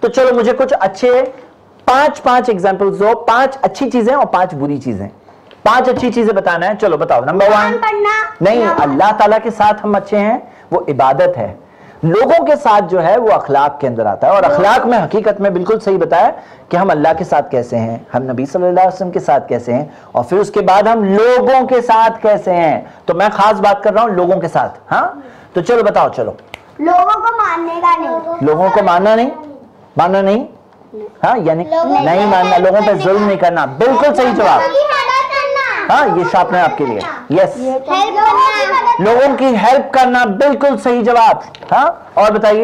तो चलो मुझे कुछ अच्छे पांच एग्जाम्पल्स दो, 5 अच्छी चीजें और 5 बुरी चीजें। 5 अच्छी चीजें बताना है, चलो बताओ। नंबर 1, नहीं, अल्लाह ताला के साथ हम अच्छे हैं, वो इबादत है। लोगों के साथ जो है वो अखलाक के अंदर आता है, और अखलाक में हकीकत में बिल्कुल सही बताया कि हम अल्लाह के साथ कैसे हैं, हम नबी सल्लल्लाहु अलैहि वसल्लम के साथ कैसे हैं, और फिर उसके बाद हम लोगों के साथ कैसे हैं। तो मैं खास बात कर रहा हूं लोगों के साथ। हाँ, तो चलो बताओ। चलो, लोगों को मानने का नहीं, लोगों को मानना नहीं, मानना नहीं, हाँ, यानी नहीं मानना, लोगों पे जुल्म नहीं करना, बिल्कुल सही जवाब। हाँ, ये शार्प है आपके लिए। यस, लोगों की हेल्प करना, बिल्कुल सही जवाब। हाँ, और बताइए।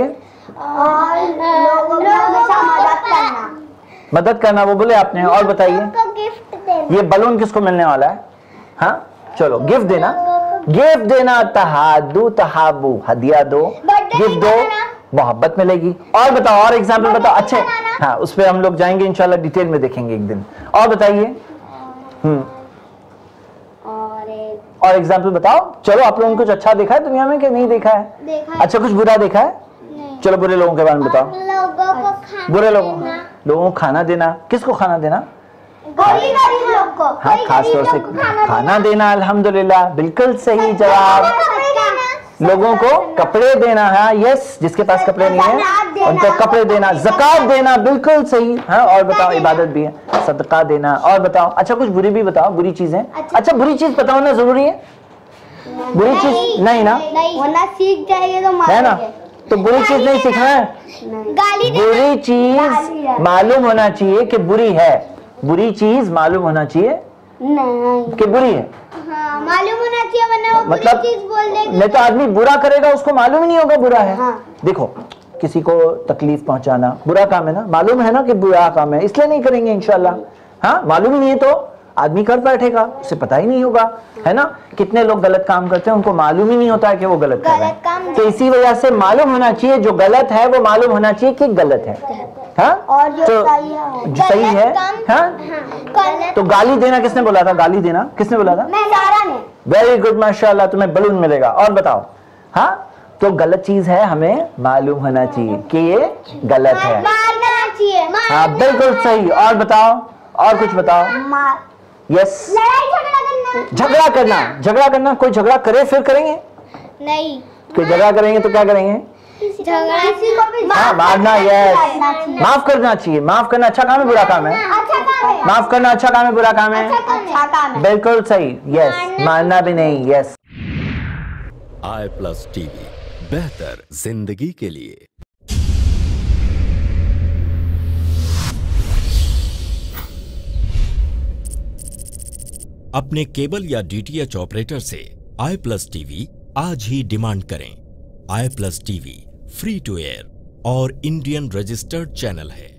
मदद करना, वो बोले आपने। और बताइए। ये बलून किसको मिलने वाला है? हाँ, चलो, गिफ्ट देना, गिफ्ट देना, तहादू तहाबू, हदिया दो, गिफ्ट दो, मोहब्बत मिलेगी। और बताओ, और एग्जाम्पल बताओ अच्छे। हाँ, उस पर हम लोग जाएंगे इंशाल्लाह, डिटेल में देखेंगे एक दिन। और बताइए। और एग्जाम्पल बताओ। चलो, आप लोगों ने कुछ अच्छा देखा है दुनिया में कि नहीं देखा है? देखा। अच्छा, कुछ बुरा देखा है? नहीं। चलो, बुरे लोगों के बारे में बताओ। बुरे लोगों को खाना देना। किसको खाना देना? गरीब लोग को। हाँ, खास तौर से खाना देना, अल्हम्दुलिल्लाह, बिल्कुल सही जवाब। लोगों को कपड़े देना, हाँ, यस, जिसके पास कपड़े नहीं है उनको कपड़े देना। ज़कात देना, बिल्कुल सही। हाँ, और बताओ, इबादत भी है, सदका देना। और बताओ, अच्छा, कुछ बुरी भी बताओ, बुरी चीजें। अच्छा, बुरी चीज बताओ ना, जरूरी है? बुरी चीज नहीं ना, वरना सीख जाएंगे तो है ना। तो बुरी चीज नहीं सीखना है, बुरी चीज मालूम होना चाहिए कि बुरी है, बुरी चीज मालूम होना चाहिए कि बुरी है। हाँ, मालूम होना चाहिए, वरना वो मतलब बुरी चीज बोल देगा। नहीं तो आदमी बुरा करेगा, उसको मालूम ही नहीं होगा बुरा है। हाँ। देखो, किसी को तकलीफ पहुंचाना बुरा काम है ना, मालूम है ना कि बुरा काम है, इसलिए नहीं करेंगे इंशाल्लाह। हाँ, मालूम ही नहीं है तो आदमी कर बैठेगा, उसे पता ही नहीं होगा, है ना। कितने लोग गलत काम करते हैं, उनको मालूम ही नहीं होता है कि वो गलत कर रहे हैं। तो इसी वजह से मालूम होना चाहिए, जो गलत है वो मालूम होना चाहिए कि गलत है। हाँ, और जो सही है। हाँ, तो गाली देना किसने बोला था? गाली देना किसने बोला था? सारा ने। वेरी गुड, माशाल्लाह, तुम्हें बलून मिलेगा। और बताओ। हाँ, तो गलत चीज है, हमें मालूम होना चाहिए कि ये गलत है। मारना चाहिए। हाँ, बिल्कुल सही। और बताओ, और कुछ बताओ। यस, झगड़ा करना, झगड़ा करना। कोई झगड़ा करे फिर करेंगे नहीं, कोई झगड़ा करेंगे तो क्या करेंगे? हाँ, मारना। यस, माफ करना चाहिए। माफ करना अच्छा काम है, बुरा काम है? अच्छा काम है। माफ करना अच्छा काम है, बुरा काम है? अच्छा काम है। बिल्कुल सही। यस, मारना भी नहीं। यस। i+ टीवी, बेहतर जिंदगी के लिए। अपने केबल या DTH ऑपरेटर से i+ टीवी आज ही डिमांड करें। i+ TV free to air और इंडियन रजिस्टर्ड चैनल है।